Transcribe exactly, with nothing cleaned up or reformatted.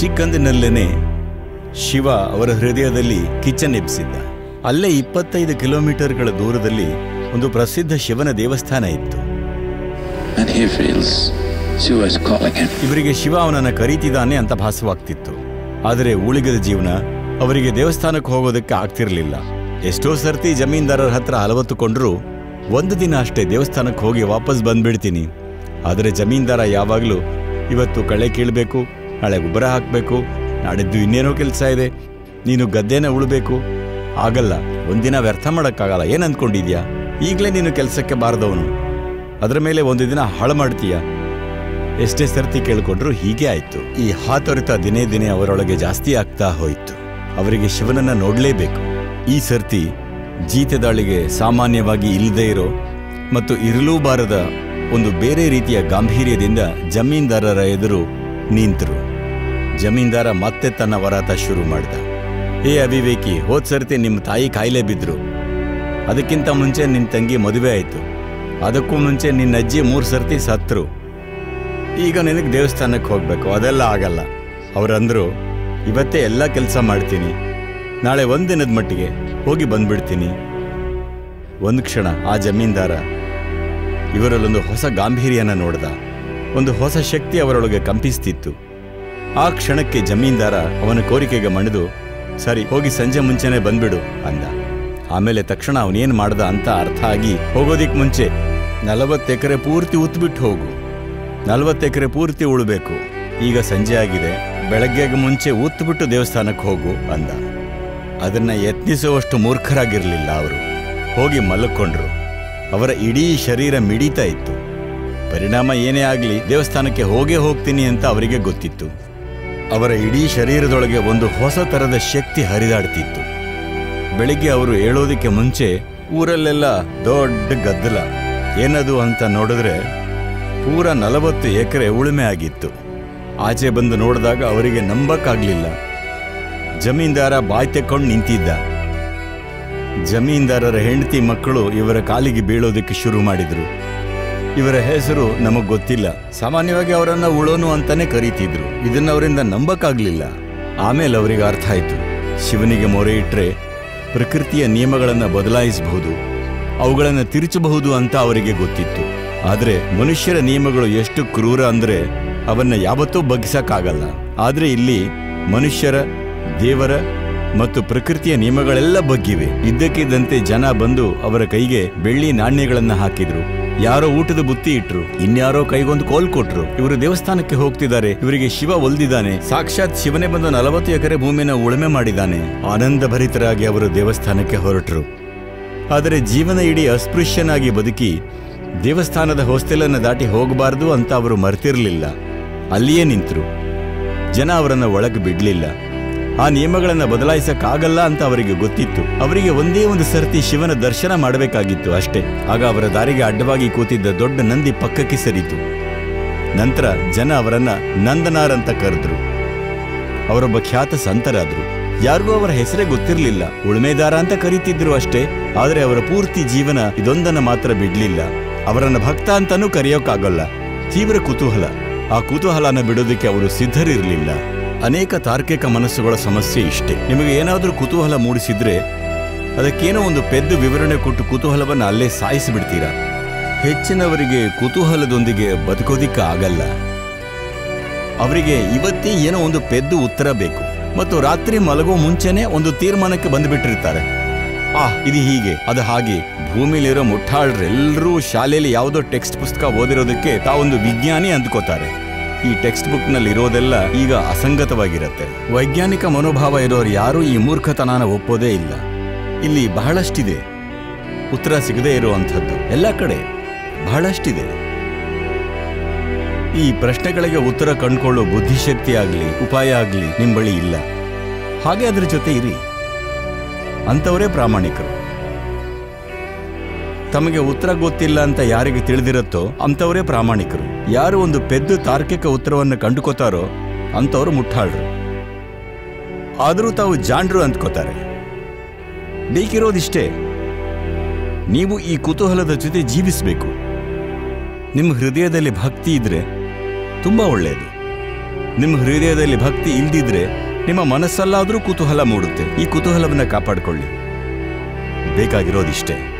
ಚಿಕ್ಕಂದಿನಲ್ಲೇನೆ ಶಿವ ಅವರ ಹೃದಯದಲ್ಲಿ ಕಿಚ್ಚನ್ ಎಬ್ಬಿಸಿದ್ದ. ಅಲ್ಲೇ ಇಪ್ಪತ್ತೈದು ಕಿಲೋಮೀಟರ್ಗಳ ದೂರದಲ್ಲಿ ಒಂದು ಪ್ರಸಿದ್ಧ ಶಿವನ ದೇವಸ್ಥಾನ ಇತ್ತು. ಇವರಿಗೆ ಶಿವ ಅವನನ್ನು ಕರೀತಿದ್ದಾನೆ ಅಂತ ಭಾಸವಾಗ್ತಿತ್ತು. ಆದರೆ ಉಳಿಗದ ಜೀವನ ಅವರಿಗೆ ದೇವಸ್ಥಾನಕ್ಕೆ ಹೋಗೋದಕ್ಕೆ ಆಗ್ತಿರ್ಲಿಲ್ಲ. ಎಷ್ಟೋ ಸರ್ತಿ ಜಮೀನ್ದಾರರ ಹತ್ರ ಅಲವತ್ತುಕೊಂಡ್ರು ಒಂದು ದಿನ ಅಷ್ಟೇ ದೇವಸ್ಥಾನಕ್ಕೆ ಹೋಗಿ ವಾಪಸ್ ಬಂದ್ಬಿಡ್ತೀನಿ. ಆದರೆ ಜಮೀನ್ದಾರ ಯಾವಾಗಲೂ ಇವತ್ತು ಕಳೆ ಕೀಳಬೇಕು, ನಾಳೆ ಗೊಬ್ಬರ ಹಾಕಬೇಕು, ನಾಡಿದ್ದು ಇನ್ನೇನೋ ಕೆಲಸ ಇದೆ, ನೀನು ಗದ್ದೆನ ಉಳಬೇಕು, ಆಗಲ್ಲ, ಒಂದಿನ ವ್ಯರ್ಥ ಮಾಡೋಕ್ಕಾಗಲ್ಲ, ಏನು ಅಂದ್ಕೊಂಡಿದ್ಯಾ, ಈಗಲೇ ನೀನು ಕೆಲಸಕ್ಕೆ ಬಾರದವನು, ಅದರ ಮೇಲೆ ಒಂದು ದಿನ ಹಾಳು ಮಾಡ್ತೀಯ. ಎಷ್ಟೇ ಸರ್ತಿ ಕೇಳಿಕೊಂಡ್ರು ಹೀಗೆ ಆಯಿತು. ಈ ಹಾತೊರೆತ ದಿನೇ ದಿನೇ ಅವರೊಳಗೆ ಜಾಸ್ತಿ ಆಗ್ತಾ ಹೋಯಿತು. ಅವರಿಗೆ ಶಿವನನ್ನ ನೋಡಲೇಬೇಕು. ಈ ಸರ್ತಿ ಜೀತದಾಳಿಗೆ ಸಾಮಾನ್ಯವಾಗಿ ಇಲ್ಲದೇ ಇರೋ ಮತ್ತು ಇರಲೂ ಬಾರದ ಒಂದು ಬೇರೆ ರೀತಿಯ ಗಾಂಭೀರ್ಯದಿಂದ ಜಮೀನ್ದಾರರ ಎದುರು ನಿಂತರು. ಜಮೀನ್ದಾರ ಮತ್ತೆ ತನ್ನ ವರಾತ ಶುರು ಮಾಡಿದ. ಏ ಅವಿವೇಕಿ, ಹೋದ್ ಸರ್ತಿ ನಿಮ್ಮ ತಾಯಿ ಕಾಯಿಲೆ ಬಿದ್ರು, ಅದಕ್ಕಿಂತ ಮುಂಚೆ ನಿನ್ನ ತಂಗಿ ಮದುವೆ ಆಯಿತು, ಅದಕ್ಕೂ ಮುಂಚೆ ನಿನ್ನ ಅಜ್ಜಿ ಮೂರು ಸರ್ತಿ ಸತ್ರು, ಈಗ ನಿನಗೆ ದೇವಸ್ಥಾನಕ್ಕೆ ಹೋಗಬೇಕು, ಅದೆಲ್ಲ ಆಗಲ್ಲ. ಅವರಂದರು, ಇವತ್ತೇ ಎಲ್ಲ ಕೆಲಸ ಮಾಡ್ತೀನಿ, ನಾಳೆ ಒಂದಿನದ ಮಟ್ಟಿಗೆ ಹೋಗಿ ಬಂದ್ಬಿಡ್ತೀನಿ. ಒಂದು ಕ್ಷಣ ಆ ಜಮೀನ್ದಾರ ಇವರಲ್ಲೊಂದು ಹೊಸ ಗಾಂಭೀರ್ಯನ ನೋಡ್ದ. ಒಂದು ಹೊಸ ಶಕ್ತಿ ಅವರೊಳಗೆ ಕಂಪಿಸ್ತಿತ್ತು. ಆ ಕ್ಷಣಕ್ಕೆ ಜಮೀನ್ದಾರ ಅವನ ಕೋರಿಕೆಗೆ ಮಣಿದು, ಸರಿ ಹೋಗಿ ಸಂಜೆ ಮುಂಚೆನೆ ಬಂದ್ಬಿಡು ಅಂದ. ಆಮೇಲೆ ತಕ್ಷಣ ಅವನೇನು ಮಾಡ್ದ ಅಂತ ಅರ್ಥ ಆಗಿ, ಹೋಗೋದಿಕ್ ಮುಂಚೆ ನಲವತ್ತು ಎಕರೆ ಪೂರ್ತಿ ಉತ್ಬಿಟ್ಟು ಹೋಗು, ನಲವತ್ತು ಎಕರೆ ಪೂರ್ತಿ ಉಳಬೇಕು, ಈಗ ಸಂಜೆ ಆಗಿದೆ, ಬೆಳಗ್ಗೆಗೆ ಮುಂಚೆ ಉತ್ಬಿಟ್ಟು ದೇವಸ್ಥಾನಕ್ಕೆ ಹೋಗು ಅಂದ. ಅದನ್ನ ಯತ್ನಿಸುವಷ್ಟು ಮೂರ್ಖರಾಗಿರಲಿಲ್ಲ ಅವರು. ಹೋಗಿ ಮಲ್ಕೊಂಡ್ರು. ಅವರ ಇಡೀ ಶರೀರ ಮಿಡಿತಾ ಇತ್ತು. ಪರಿಣಾಮ ಏನೇ ಆಗಲಿ ದೇವಸ್ಥಾನಕ್ಕೆ ಹೋಗೇ ಹೋಗ್ತೀನಿ ಅಂತ ಅವರಿಗೆ ಗೊತ್ತಿತ್ತು. ಅವರ ಇಡೀ ಶರೀರದೊಳಗೆ ಒಂದು ಹೊಸ ಥರದ ಶಕ್ತಿ ಹರಿದಾಡ್ತಿತ್ತು. ಬೆಳಿಗ್ಗೆ ಅವರು ಹೇಳೋದಕ್ಕೆ ಮುಂಚೆ ಊರಲ್ಲೆಲ್ಲ ದೊಡ್ಡ ಗದ್ದಲ. ಏನದು ಅಂತ ನೋಡಿದ್ರೆ ಪೂರ ನಲವತ್ತು ಎಕರೆ ಉಳುಮೆ ಆಗಿತ್ತು. ಆಚೆ ಬಂದು ನೋಡಿದಾಗ ಅವರಿಗೆ ನಂಬಕ್ಕಾಗ್ಲಿಲ್ಲ. ಜಮೀನ್ದಾರ ಬಾಯ್ ತೆಕ್ಕೊಂಡು ನಿಂತಿದ್ದ. ಜಮೀನ್ದಾರರ ಹೆಂಡತಿ ಮಕ್ಕಳು ಇವರ ಕಾಲಿಗೆ ಬೀಳೋದಕ್ಕೆ ಶುರು ಮಾಡಿದ್ರು. ಇವರ ಹೆಸರು ನಮಗ್ ಗೊತ್ತಿಲ್ಲ, ಸಾಮಾನ್ಯವಾಗಿ ಅವರನ್ನ ಉಳೋನು ಅಂತಾನೆ ಕರೀತಿದ್ರು. ಇದನ್ನ ಅವರಿಂದ ನಂಬಕ್ಕಾಗ್ಲಿಲ್ಲ. ಆಮೇಲೆ ಅವರಿಗೆ ಅರ್ಥ ಆಯ್ತು, ಶಿವನಿಗೆ ಮೊರೆ ಇಟ್ರೆ ಪ್ರಕೃತಿಯ ನಿಯಮಗಳನ್ನು ಬದಲಾಯಿಸಬಹುದು, ಅವುಗಳನ್ನು ತಿರುಚಬಹುದು ಅಂತ ಅವರಿಗೆ ಗೊತ್ತಿತ್ತು. ಆದ್ರೆ ಮನುಷ್ಯರ ನಿಯಮಗಳು ಎಷ್ಟು ಕ್ರೂರ ಅಂದ್ರೆ ಅವನ್ನ ಯಾವತ್ತೂ ಬಗ್ಗಿಸಕ್ಕಾಗಲ್ಲ. ಆದ್ರೆ ಇಲ್ಲಿ ಮನುಷ್ಯರ, ದೇವರ ಮತ್ತು ಪ್ರಕೃತಿಯ ನಿಯಮಗಳೆಲ್ಲ ಬಗ್ಗಿವೆ. ಇದ್ದಕ್ಕಿದ್ದಂತೆ ಜನ ಬಂದು ಅವರ ಕೈಗೆ ಬೆಳ್ಳಿ ನಾಣ್ಯಗಳನ್ನ ಹಾಕಿದ್ರು. ಯಾರೋ ಊಟದ ಬುತ್ತಿ ಇಟ್ರು, ಇನ್ಯಾರೋ ಕೈಗೊಂದು ಕೋಲ್ ಕೊಟ್ರು. ಇವರು ದೇವಸ್ಥಾನಕ್ಕೆ ಹೋಗ್ತಿದ್ದಾರೆ, ಇವರಿಗೆ ಶಿವ ಒಲ್ದಿದ್ದಾನೆ, ಸಾಕ್ಷಾತ್ ಶಿವನೇ ಬಂದು ನಲವತ್ತು ಎಕರೆ ಭೂಮಿನ ಉಳುಮೆ ಮಾಡಿದ್ದಾನೆ. ಆನಂದ ಭರಿತರಾಗಿ ಅವರು ದೇವಸ್ಥಾನಕ್ಕೆ ಹೊರಟರು. ಆದರೆ ಜೀವನ ಇಡೀ ಅಸ್ಪೃಶ್ಯನಾಗಿ ಬದುಕಿ ದೇವಸ್ಥಾನದ ಹೊಸ್ತೆಲನ್ನು ದಾಟಿ ಹೋಗಬಾರ್ದು ಅಂತ ಅವರು ಮರ್ತಿರ್ಲಿಲ್ಲ. ಅಲ್ಲಿಯೇ ನಿಂತರು. ಜನ ಅವರನ್ನು ಒಳಗೆ ಬಿಡ್ಲಿಲ್ಲ. ಆ ನಿಯಮಗಳನ್ನು ಬದಲಾಯಿಸಕ್ಕಾಗಲ್ಲ ಅಂತ ಅವರಿಗೆ ಗೊತ್ತಿತ್ತು. ಅವರಿಗೆ ಒಂದೇ ಒಂದು ಸರ್ತಿ ಶಿವನ ದರ್ಶನ ಮಾಡಬೇಕಾಗಿತ್ತು ಅಷ್ಟೇ. ಆಗ ಅವರ ದಾರಿಗೆ ಅಡ್ಡವಾಗಿ ಕೂತಿದ್ದ ದೊಡ್ಡ ನಂದಿ ಪಕ್ಕಕ್ಕೆ ಸರಿತು. ನಂತರ ಜನ ಅವರನ್ನ ನಂದನಾರ್ ಅಂತ ಕರೆದ್ರು. ಅವರೊಬ್ಬ ಖ್ಯಾತ ಸಂತರಾದ್ರು. ಯಾರಿಗೂ ಅವರ ಹೆಸರೇ ಗೊತ್ತಿರಲಿಲ್ಲ, ಉಳುಮೆದಾರ ಅಂತ ಕರೀತಿದ್ರು ಅಷ್ಟೇ. ಆದರೆ ಅವರ ಪೂರ್ತಿ ಜೀವನ ಇದೊಂದನ್ನು ಮಾತ್ರ ಬಿಡ್ಲಿಲ್ಲ. ಅವರನ್ನ ಭಕ್ತ ಅಂತಾನೂ ಕರೆಯೋಕ್ಕಾಗಲ್ಲ. ತೀವ್ರ ಕುತೂಹಲ. ಆ ಕುತೂಹಲನ ಬಿಡೋದಕ್ಕೆ ಅವರು ಸಿದ್ಧರಿರಲಿಲ್ಲ. ಅನೇಕ ತಾರ್ಕಿಕ ಮನಸ್ಸುಗಳ ಸಮಸ್ಯೆ ಇಷ್ಟೇ. ನಿಮಗೆ ಏನಾದರೂ ಕುತೂಹಲ ಮೂಡಿಸಿದ್ರೆ ಅದಕ್ಕೇನೋ ಒಂದು ಪೆದ್ದು ವಿವರಣೆ ಕೊಟ್ಟು ಕುತೂಹಲವನ್ನು ಅಲ್ಲೇ ಸಾಯಿಸಿಬಿಡ್ತೀರಾ. ಹೆಚ್ಚಿನವರಿಗೆ ಕುತೂಹಲದೊಂದಿಗೆ ಬದುಕೋದಿಕ್ಕೆ ಆಗಲ್ಲ. ಅವರಿಗೆ ಇವತ್ತೇ ಏನೋ ಒಂದು ಪೆದ್ದು ಉತ್ತರ ಬೇಕು ಮತ್ತು ರಾತ್ರಿ ಮಲಗೋ ಮುಂಚೆನೆ ಒಂದು ತೀರ್ಮಾನಕ್ಕೆ ಬಂದುಬಿಟ್ಟಿರ್ತಾರೆ. ಆ ಇದು ಹೀಗೆ, ಅದು ಹಾಗೆ. ಭೂಮಿಲಿರೋ ಮುಠಾಳ್ರೆಲ್ಲರೂ ಶಾಲೆಯಲ್ಲಿ ಯಾವುದೋ ಟೆಕ್ಸ್ಟ್ ಪುಸ್ತಕ ಓದಿರೋದಕ್ಕೆ ತಾವೊಂದು ವಿಜ್ಞಾನಿ ಅಂದ್ಕೋತಾರೆ. ಈ ಟೆಕ್ಸ್ಟ್ ಬುಕ್ ನಲ್ಲಿ ಇರೋದೆಲ್ಲ ಈಗ ಅಸಂಗತವಾಗಿರುತ್ತೆ. ವೈಜ್ಞಾನಿಕ ಮನೋಭಾವ ಇರೋರು ಯಾರೂ ಈ ಮೂರ್ಖತನಾನ ಒಪ್ಪೋದೇ ಇಲ್ಲ. ಇಲ್ಲಿ ಬಹಳಷ್ಟಿದೆ, ಉತ್ತರ ಸಿಗದೇ ಇರುವಂಥದ್ದು ಎಲ್ಲ ಕಡೆ ಬಹಳಷ್ಟಿದೆ. ಈ ಪ್ರಶ್ನೆಗಳಿಗೆ ಉತ್ತರ ಕಂಡುಕೊಳ್ಳೋ ಬುದ್ಧಿಶಕ್ತಿ ಆಗಲಿ ಉಪಾಯ ಆಗಲಿ ನಿಮ್ಮ ಬಳಿ ಇಲ್ಲ. ಹಾಗೆ ಅದ್ರ ಜೊತೆ ಇರಿ. ಅಂಥವರೇ ಪ್ರಾಮಾಣಿಕರು. ತಮಗೆ ಉತ್ತರ ಗೊತ್ತಿಲ್ಲ ಅಂತ ಯಾರಿಗೆ ತಿಳಿದಿರುತ್ತೋ ಅಂಥವರೇ ಪ್ರಾಮಾಣಿಕರು. ಯಾರು ಒಂದು ಪೆದ್ದು ತಾರ್ಕಿಕ ಉತ್ತರವನ್ನು ಕಂಡುಕೋತಾರೋ ಅಂಥವ್ರು ಮುಟ್ಟಾಳ್ರು. ಆದರೂ ತಾವು ಜಾಂಡ್ರು ಅಂದ್ಕೋತಾರೆ. ಬೇಕಿರೋದಿಷ್ಟೇ, ನೀವು ಈ ಕುತೂಹಲದ ಜೊತೆ ಜೀವಿಸಬೇಕು. ನಿಮ್ಮ ಹೃದಯದಲ್ಲಿ ಭಕ್ತಿ ಇದ್ರೆ ತುಂಬಾ ಒಳ್ಳೆಯದು. ನಿಮ್ಮ ಹೃದಯದಲ್ಲಿ ಭಕ್ತಿ ಇಲ್ದಿದ್ರೆ ನಿಮ್ಮ ಮನಸ್ಸಲ್ಲಾದರೂ ಕುತೂಹಲ ಮೂಡುತ್ತೆ. ಈ ಕುತೂಹಲವನ್ನ ಕಾಪಾಡಿಕೊಳ್ಳಿ. ಬೇಕಾಗಿರೋದಿಷ್ಟೇ.